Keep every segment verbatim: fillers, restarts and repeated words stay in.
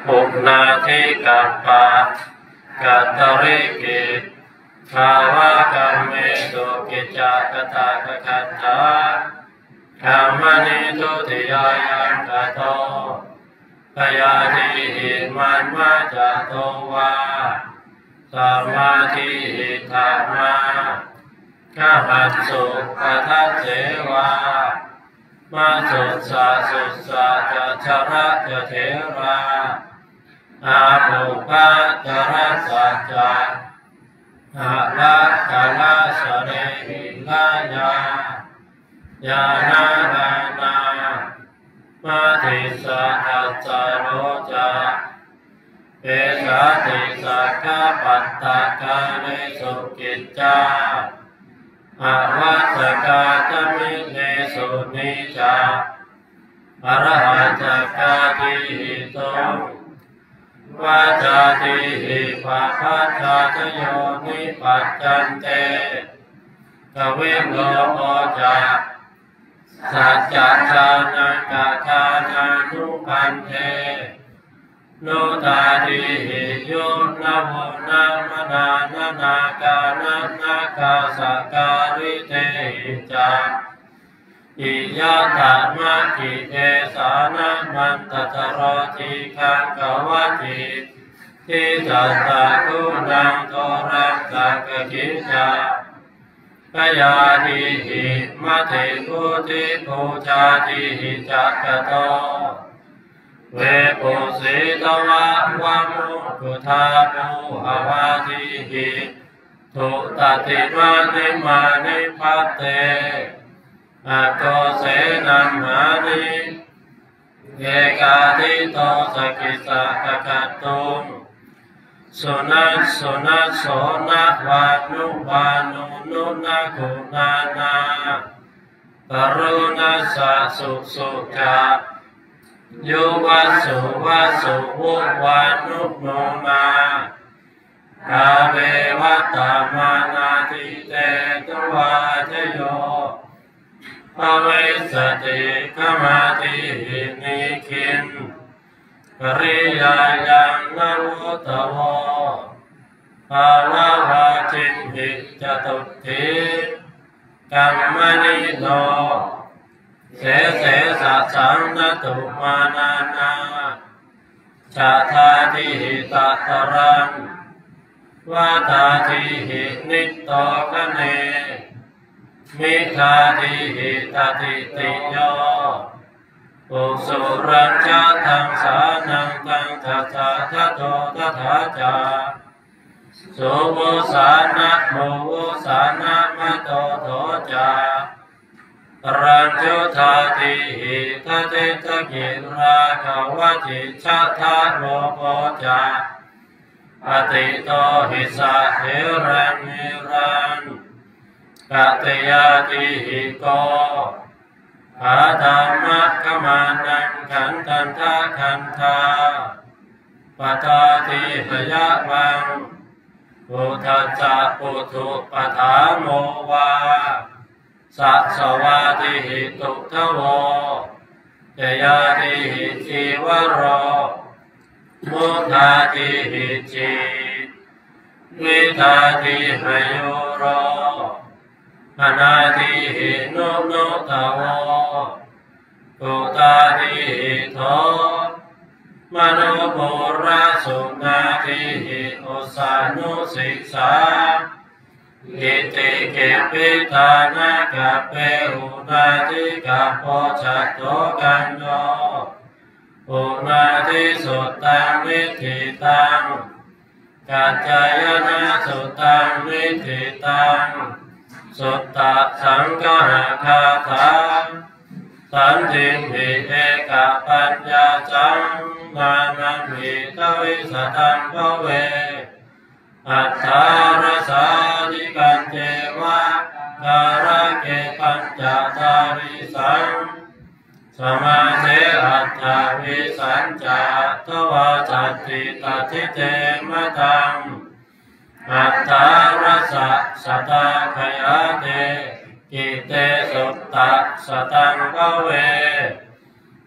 ปุณณาธิกัปปะกัตตริกิภาวะกัมเมตุกิจจกตากขัตถาธัมมนิทุติยายังกโตพยาธิหิมันมาจโตวาสัมมาทิหิธรรมาข้าหัสสุปทัสเสวามาสุสะสุสะจะชระจะเถระอาภูพะจะรัสสัจจะอาละกาลาสเรหิลายายานาดานามาทิสะทัสสะโรจาเปสาติสักขปัตตะกาเรสุกิจจาอาวัตกาจมิเลสุนิจาอรหัตกาทิหิโตวาจาทิหิภาคัจจตโยนิปัจจันเตกวิโลโอจาสัจจชานังกาชานานุพันเทโนตาทิหิโยนะโมนะมะนานะนากานะนาคาสการิเตหิจาอิยะตามะกิเอสานะมันตตโรติคังกวะจิทิจัตตะกุณังโตรังสักขิจาพยาธิหิมัทธิพุติภูชาติหิจักโตเวปุสิตวะวะมุขุธาภูอวาทิหิทุตติมานิมานิภัตเตอะโกเสนัมหานิเอกาทิโตสกิสะกะกัตตุงสุนัสสุนัสโสนะวานุวานุนุนะกุณานาปรุณัสสะสุสุจาโยวัสสุวัสสุวุวานุโนมาคาเววัตตามานาทิเตตวาเทโยภเวสติขมาติหินิคินปริยายังนรุตโวภาวะวาจินหิจตุถิกัมมณิโนเสเสสะสังนตุมานานาชาทาทิหิตตรังวาทาทิหินิโตคะเนมิทาทิหิตติติโยปุสุรัญชะทังสานังตังทัสสะทะโตทะถาจาสุโวสานะโมโวสานะมะโตโทจารัญจุทาทิหิทะเตตะกิราภวะจิชะทะโรโภจาอติโตหิสะเถรังนิรังกัตยาติหิโกอาธรรมะขมานังขันตันทะขันธาปตาติพยะวังปุถัสสะปุถุปทาโมวาสัสสวาติหิตุทโวจยาติหิจีวโรมุทาติหิจิวิทาติหโยโรอนาทิหินุนุตโวปุตาทิหิโทมโนปุระสุนาทิหิอุสานุสิกขากิติเกปิธานะกะเปอุนาทิกะโพชัตโตกันโยอุนาทิสุตังวิธิตังกัจจายนะสุตังวิธิตังสุตตะสังฆะคาถาสันติหิเอกปัญญาจังนานังหิทวิสตังภเวอัตถารสาธิกันเจวะการะเกปัญจทาริสังสมาเทอัตถวิสัญจทวาจัตติตติเตมะตังอัตถารสะสตาขยาเตกิเตสุตตะสตังภเว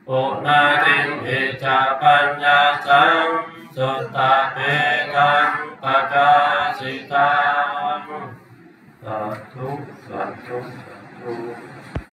ปุนาติมหิจาปัญญาสังสุตตะเปตังปะกาสิตังสาธุสาธุสาธุ